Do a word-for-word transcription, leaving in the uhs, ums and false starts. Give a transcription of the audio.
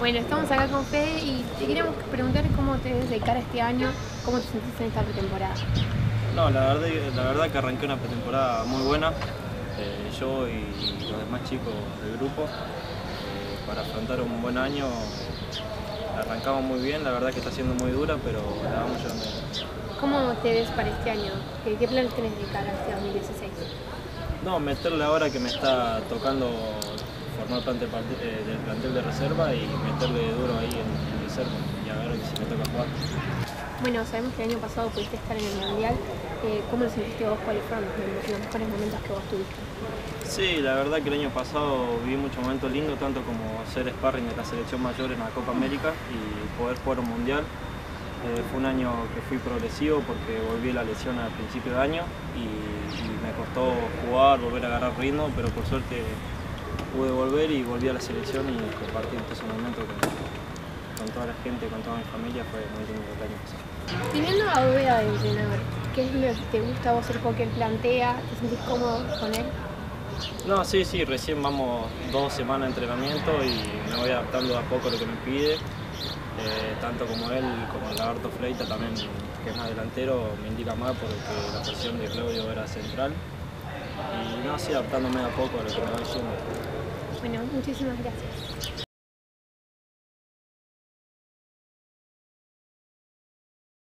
Bueno, estamos acá con Fede y te queríamos preguntar cómo te ves de cara a este año, cómo te sentís en esta pretemporada. No, la verdad, la verdad que arranqué una pretemporada muy buena, eh, yo y los demás chicos del grupo, eh, para afrontar un buen año. Arrancamos muy bien, la verdad que está siendo muy dura, pero la vamos llevando bien. ¿Cómo te ves para este año? ¿Qué, qué planes tenés de cara a este dos mil dieciséis? No, meterle ahora que me está tocando formar parte eh, del plantel de reserva y meterle duro ahí en, en reserva y a ver si me toca jugar. Bueno, sabemos que el año pasado pudiste estar en el Mundial. Eh, ¿Cómo lo sentiste vos? ¿Cuáles fueron los, los mejores momentos que vos tuviste? Sí, la verdad que el año pasado viví muchos momentos lindos, tanto como ser sparring de la selección mayor en la Copa América y poder jugar un Mundial. Eh, fue un año que fui progresivo porque volví la lesión al principio de año y, y me costó jugar, volver a agarrar ritmo, pero por suerte pude volver y volví a la selección y compartir ese momento con, con toda la gente, con toda mi familia. Fue muy lindo el año pasado. Teniendo a Bóveda de entrenador, ¿qué es lo que te gusta a vos, el juego que él plantea? ¿Te sentís cómodo con él? No, sí, sí, recién vamos dos semanas de entrenamiento y me voy adaptando de a poco a lo que me pide. Eh, tanto como él, como el Lagarto Fleita también, que es más delantero, me indica más porque la posición de Claudio era central. Y no, así adaptándome de a poco a lo que me va diciendo. Bueno, muchísimas gracias.